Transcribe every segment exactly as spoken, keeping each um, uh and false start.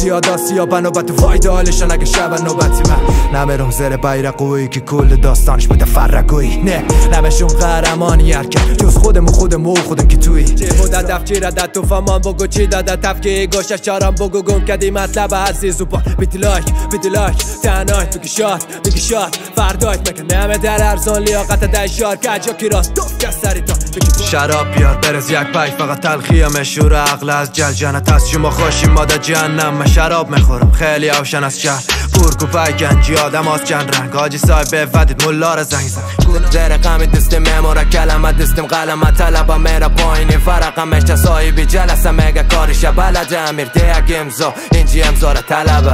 زیاد آسیا بنوبت وایده حالشان اگه شب نوبتی من نمیرم زیر بیرقویی که کل داستانش بوده فرقویی نه نمشون قهرمانی هرکن جز خودم و خودم و خودم که توی چه بوده دفچی ردت تو فمان بگو چی داده تفکیه گوشش چارم بگو گم کدی مطلب هستی زوبان بیتی لایک بیتی لایک تنهایت بگی شاد بگی شاد فردایت مکن نمه در ارزان لیاقت دیشار کجا کی راست دوف کس سری تا شراب بیار برز یک پای فقط تلخی مشهور عقل از جل جنت از شما خوشیم ما در جهنم من شراب میخورم خیلی آوشن از شهر پورکو پای گنجی آدم از چند رنگ آجی صاحب بفدید مولار زنگ زن زیر قمی دستم میمورا کلمه دستم قلمه طلبه میره پایینی فرقم اشتا صاحبی جلسه میگه کارشه بلده امیر دیگ امزا اینجی امزار طلبه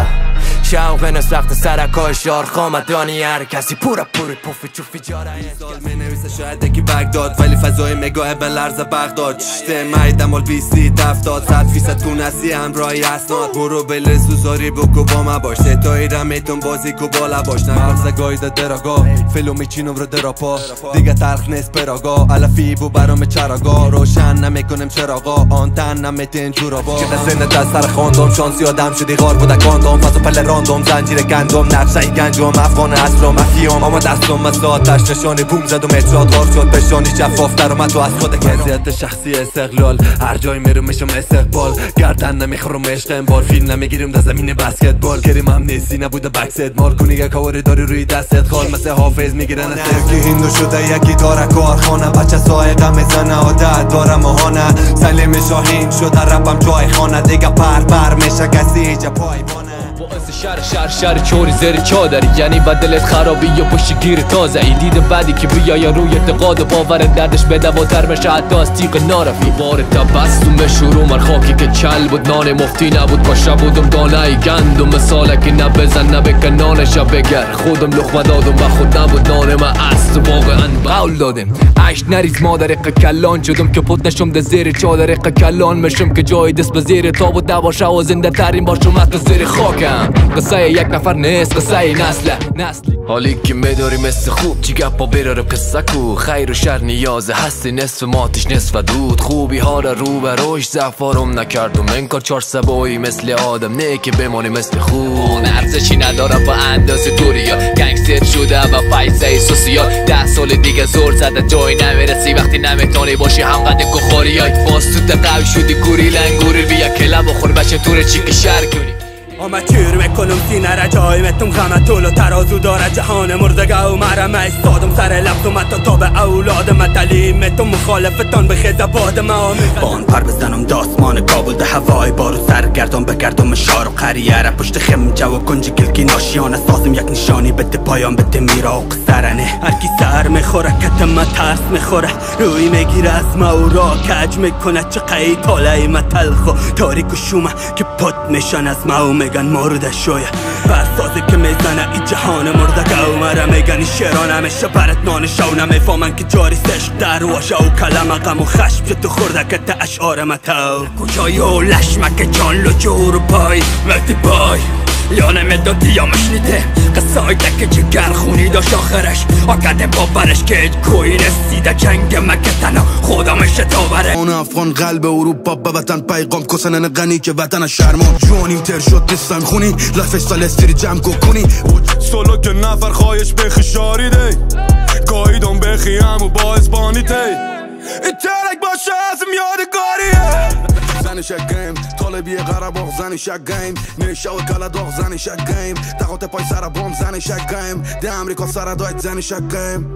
شوق نسخت سرکای شار خامدانی هر کسی پورا پوری پوفی چوفی جاره سال می نویسه شاید یکی بگداد ولی فضای مگاه به لرز بغداد چشته مایدم مال بیستی تفتاد صد فیصد تونستی همراهی اسناد برو بل سوزاری بکو با ما باش ستایی رمیتون بازی کو بالا باش نمارزه گایده دراگاه فیلو میچینم رو دراپا دیگه تلخ نیست پراگاه علفی بو برام چراگاه روشن نمیکنم چراغا آن تن نمیتین جورابا چقدر زنده از سر خواندم شانسی آدم شدی غار بوده کاندم فضا پل راندم زنجیر گندم نقشه گنجم افغان اصلا مفیام اما دستم مثل آتش نشانی بوم زد و مترات غار شد بشانی شفاف در اومد و از خود کذیت شخصی استقلال هر جای میرم میشم استقبال گردن نمیخورم عشق بال فیلم نمیگیرم در زمین بسکتبال کریم هم نیستی نبوده بکست مال کنی که کاری داری روی دستت خال مثل حافظ میگیرن از یکی هندو شده یکی داره کارخانه بچه سایقه میزنه عادت داره ماهانه سلیم شاهین شده ربم جای خانه دیگه پر پر میشه کسی ایجا پای بانه شر شر شر چوری زیر چادری یعنی و دلت خرابی یا پشت گیر تازه ای دید بعدی که بیا یا روی اعتقاد و باور دردش بده و تر بشه حتی از تیغ نارفی بار تبسم شروع مر خاکی که چل بود نان مفتی نبود پاشه بودم دانه ای گندم مثاله که نبزن نبکن نانش بگر خودم لخمه دادم و خود نبود نان من است واقعا قول دادم عشت نریز مادر کلان شدم که پت نشم ده زیر چادر کلان مشم که جای دست به زیر تاب و دواشه و زنده ترین باشم حتی زیر خاکم قصه یک نفر نیست قصه نسله نسلی حالی که میداری مثل خوب چی گپا براره قصه کو خیر و شر نیازه هستی نصف ماتش نصف دود خوبی ها را رو به روش زفارم نکردم انکار چار سبایی مثل آدم نه که بمانی مثل خوب اون ارزشی نداره با اندازه دوریا گنگستر شده و پیسه سوسیال ده سال دیگه زور زده جای نمیرسی وقتی نمیتونی باشی همقدر کخاری های فاستوت قوی شدی گوری لنگوری بیا کلا بخور بچه توره چی که شر کنی آمد چیر میکنم سینه را جای متم غم طول و ترازو داره جهان مردگه و مرمه استادم سر لفظ و متا تا به اولاد متلیم متم مخالفتان به خیزه باد ما بان پر بزنم داسمان کابل ده هوای بارو سرگردان بگردم شار و قریه پشت خمجه و کنج کلکی ناشیانه سازم یک نشانی بده پایان بده میراق سرنه هرکی سر میخوره کتم ترس میخوره روی میگیره از ما و را کج میکنه چه قید تاله ما تلخ و تاریک و شومه که پت میشن از ما و میگن مرده شویه برسازی که میزنه ای جهان مرده و مره میگن شیرانه میشه برت نانشو نمیفهمن که جاری سشت در واشه و کلمه غم و خشم که تو خورده که تا اشعار متو کجای و لشمک جان لجور پای مهدی پای یا نمیدادی یا مشنیده قصای دک جگر خونی داشت آخرش آکده باورش که کوی رسیده جنگ مکه تنها خدا میشه تاوره اون افغان قلب اروپا به وطن پیغام کسنن غنی که وطن شرمان جوانیم تر شد دستم خونی لفش سال استری جمع کنی سولو که نفر خواهش بخی شاریده گاهیدون بخی همو با اسپانی تی این ترک باشه ازم یادگاریه زنش گیم طالبی قرباق زنش گیم میشه و کلداغ زنش گیم تقاط پای سر بام زنش گیم ده امریکا سر دایت زنش گیم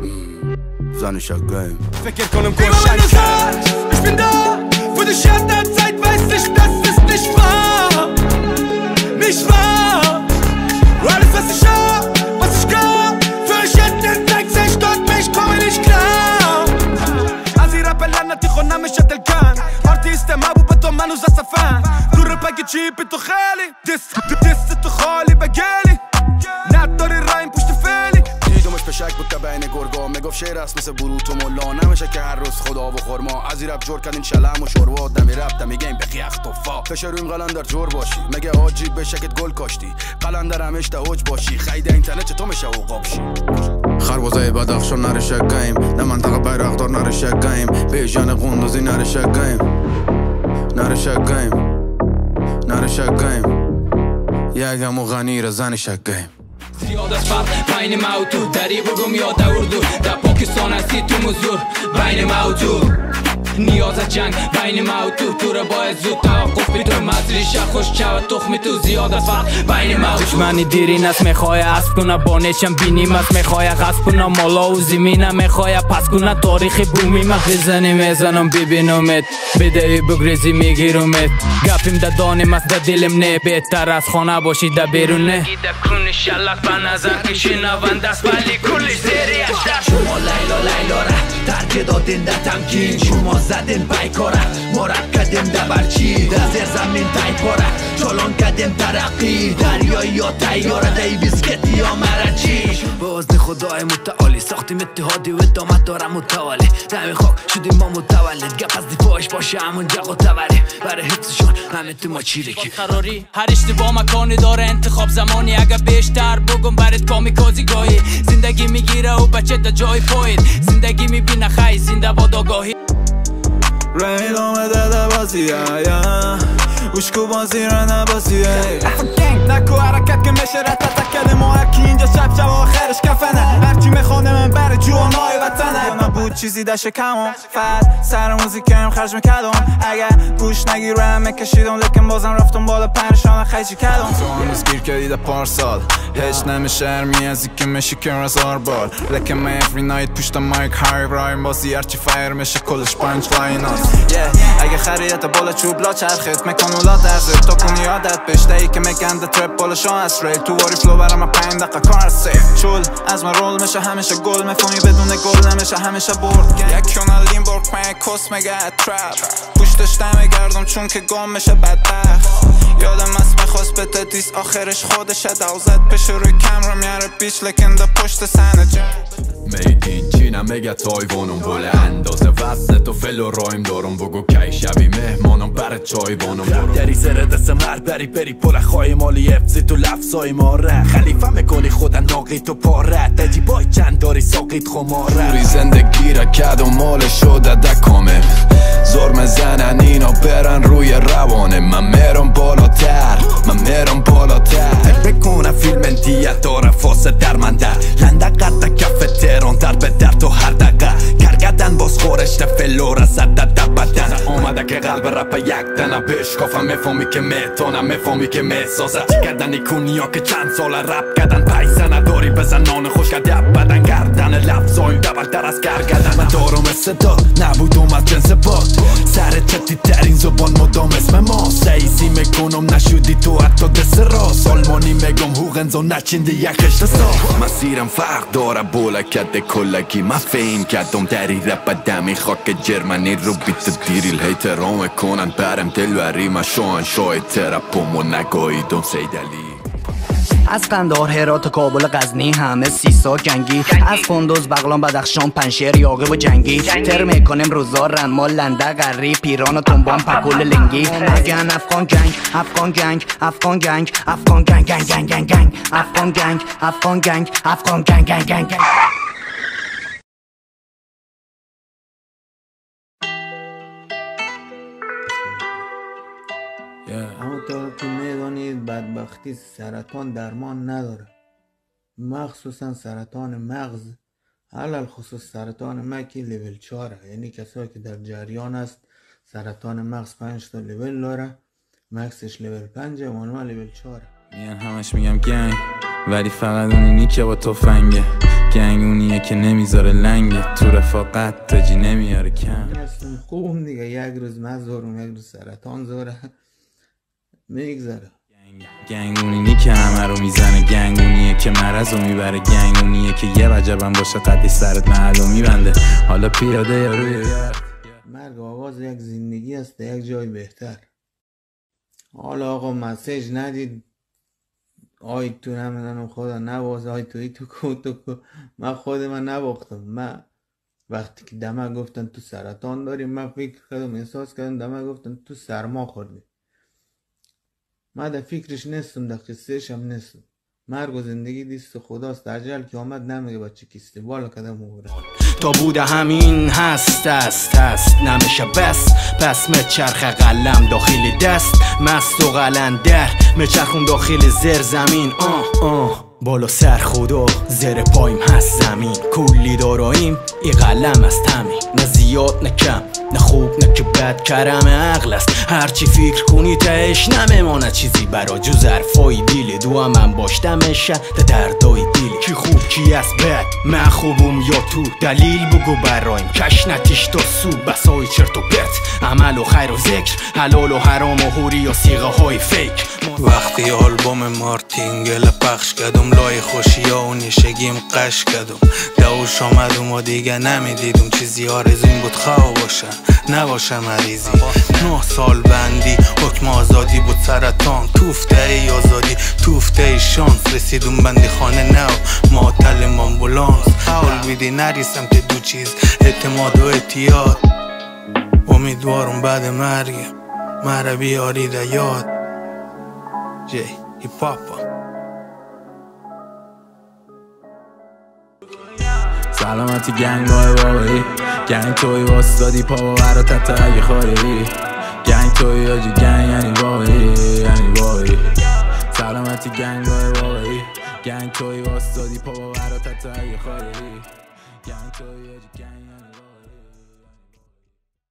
زنش گیم فکر کنم گوشن کرد ich bin da für die Schatten der Zeit weiß ich dass es nicht wahr nicht wahr alles was ich hab was ich gab für ich hätte den Text zerstört mich komme nicht klar از این رپ لعنتی خود نمیشه دلکن آرتیست محبوب تو منو زستفن تو رپک چیپی تو خیلی دست دست تو خالی بگلی نداری رایم پشت فعلی دیدمش پشک بود که بین گرگا میگفت شعر است مثل بروت و ملا نمیشه که هر روز خدا و خورما از این رپ جور کردین شلم و شوروا دمی رپ دمی گیم بخی اختفا فشار رویم قلندر جور باشی مگه آجی به شکت گل کاشتی قلندر همش تا اوج باشی خیده اینترنت چه تو میشه و قابشی خربازای بدخشان نرشه گیم نه منطقه بیرقدار نرشه گیم بیجان قندوزی نرشه گیم نرشه گیم نرشه گیم یگم و غنی را زنی شکیم زیاد از فرق بین موجود دری بگم یا دوردو در پاکستان هستی تو مزدور بین موجود نیاز از جنگ بین موجود تو را باید زود توقف بیتون مزریش خوش چوه تخمی تو زیاد از فرق بین موجود دشمنی دیرین است میخواه اسب کنه بانیشم بینیم است میخواه غصب کنه مالا و زمینه میخواه پس کنه تاریخی بومیم بزنی میزنم ببینمت بدهی بگریزی میگیرمت گپیم ده دانیم است ده دلم نه بهتر از خانه باشی ده بیرونه ایده کنی شلق به نظر کشی نوند است ولی کلش زیری اشتر شما لیلا لیلا را ترک دادین ده تمکین شما زدین بیکاره مرک کدیم ده برچی ده زیر زمین تای پاره چالان کدیم ترقی دریایی یا تیاره ده بیسکتی یا مرچی باز خدای متعالی ساختیم اتحادی و ادامت دارم متوالی دمی خاک شدیم ما متولد گپ از دیفاعش باشه همون جق و تبری برای حفظشون همه تو ما چیرکی قراری هر اشتباه مکانی داره انتخاب زمانی اگه بیشتر بگم برات کامیکازی گاهی زندگی میگیره و بچه تا جای پایید زندگی میبینه خیلی زنده با داگاهی رای دامه داده بازیه اوشکو بازی را نبازیه گنگ نکو حرکت که میشه رد تکل ما هرکی اینجا شب شب آخرش کفنه هرچی میخوانه من بر جوانای وطنه نبود چیزی ده شکمم فد سر موزیکم خرج میکردم اگر گوش نگیرم میکشیدم لیکن بازم رفتم بالا پنشان خیجی کردم تو هنوز گیر کردی ده پارسال هیچ نمیشه هرمی ازی که میشی که رزار بال لیکن من every night پشت مایک های برایم بازی هرچی فایر میشه کلش پنج لاین هست اگه خریدت بالا چوب لا چرخت میکن اولا درزت تو کنی عادت بشته ای که میگنده ترپ بالا شان هست ریل تو واری فلو برام پنج دقیقه کار سیف چول از من رول میشه همیشه گل میفهمی بدون گل نمیشه همیشه برد یک کانالین برد من کس میگه ترپ پشتش نمیگردم چون که گم میشه بدبخت یادم است میخواست به تدیس آخرش خودشه دوزت پیش روی کمرا میاره بیچ لیکن ده پشت سنه میدین چینم میگه تایوانم بله اندازه وزن تو فل و رایم دارم بگو کی شبی مهمانم برای چای بانم دارم دری زره دستم هر بری بری پل خواهی مالی افزی تو لفظای ماره خلیفه میکنی خودن ناقی تو پاره دجی بای چند داری ساقیت خماره روی زندگی را کد و مال شده دکامه زرم زنن اینا برن روی روانه من میرم بالاتر من میرم بالاتر بکنه فیلم انتیت داره فاسه در من در لنده قرد کف تهران در به در تو هر دقیقه کرگدن باز خورشت فلور زده در بدن آمده که قلب رپ یک دنه بشکافم میفهمی که میتونم میفهمی که میسازه چی کردن ایکونیا که چند سال رپ کردن پیسه نداری بزن نان خوش کردی بدن گردن لفظایم دبلتر از کرگدن من دارم صدا نبودم از جنس باد سر چتی ترین زبان مدام اسم ما سیزی میکنم نشودی تو حتی دست راست آلمانی میگم هوغنزو نچینده یک خشت ساخت مسیرم فرق داره بولکت کلگی من فهم کردم دری رپ دمی خاک جرمنی رو بیت دیریل هیترام کنن برم دلوری من شوان شای ترپم و نگاهیدم سیدلی از قندهار هرات و کابل غزنی همه سیسا جنگی از کندوز بغلان بدخشان پنشیر یاغی و جنگی تر میکنیم روزا رنمال لنده غری پیران و تنبان پکول لنگی اگن افغان گنگ افغان گنگ افغان گنگ افغان گنگ گنگ گنگ گنگ گنگ افغان گنگ افغان گنگ افغان گنگ گنگ گنگ گنگ همونطور که میدانید بدبختی سرطان درمان نداره، مخصوصا سرطان مغز، علل خصوص سرطان مکی لیول چهاره، یعنی کسایی که در جریان است سرطان مغز پنج تا لیول داره، مکسش لیول پنجه مانوال لیول چهاره. میان همش میگم گنگ ولی فقط اونی که با تفنگه، گنگ اونیه که نمیذاره لنگه، تو رفاقت تاجی نمیاره کم. خوب دیگه، یک روز مزارم یک روز سرطان زوره میگذره. گنگ اونی که همه رو میزنه، گنگ اونیه که مرض رو میبره، گنگ اونیه که یه وجبم باشه قدی سرت محل رو میبنده. حالا پیاده یا روی یاد مرگ آغاز یک زندگی است یک جای بهتر. حالا آقا مسیج ندید آی تو نمیدنم خدا نواز آی توی تو کو تو کو، من خود من نباختم. من وقتی که دمه گفتن تو سرطان داری، من فکر کردم احساس کردم دمه گفتن تو سرما خوردی. من در فکرش نیستم، در قصهش هم نیستم. مرگ و زندگی دیست خداست، عجل که آمد نمیگه بچه کیستی بالا کدم مبره. تا بوده همین هست هست هست نمیشه بس پس مچرخ قلم داخل دست مست و قلندر مچرخون داخل زر زمین آه آه بالا سر خدا زیر پایم هست زمین کلی داراییم ای قلم است همین نه زیاد نه کم نه خوب نه که بد کرم عقل است هرچی فکر کنی تهش نمیمانه چیزی برا جز حرفای دیلی دو هم من باشتمشه ده دردای دیلی کی خوب کی است بد من خوبم یا تو دلیل بگو برایم کش نتیش تا سو بسای چرت و پرت عمل و خیر و ذکر حلال و حرام و حوری و سیغه های فیک وقتی آلبوم مارتینگل پخش کردم لای خوشی ها و نشگیم قش کردم دوش آمدم و دیگه نمیدیدم چیزی آرزویم بود خواه باشه نباشه مریضی نه سال بندی حکم آزادی بود سرطان توفته ای آزادی توفته ای شانس رسیدم بندی خانه نو معطل آمبولانس حال بیدی نریسم ته دو چیز اعتماد و اعتیاد امیدوارم بعد مرگم مرا بیاری ده یاد جی هی پاپا سلامتی گنگ های واقعی گنگ توی واسدادی پا و برا تتا اگه خواهی گنگ توی آجی گنگ یعنی واقعی یعنی واقعی سلامتی گنگ های واقعی گنگ توی واسدادی پا و برا تتا اگه خواهی گنگ توی آجی گنگ یعنی واقعی